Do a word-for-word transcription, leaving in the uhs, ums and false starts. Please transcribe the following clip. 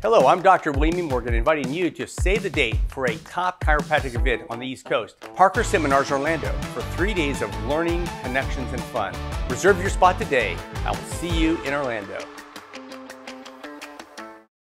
Hello, I'm Doctor William E. Morgan, inviting you to save the date for a top chiropractic event on the East Coast, Parker Seminars Orlando, for three days of learning, connections, and fun. Reserve your spot today. I will see you in Orlando.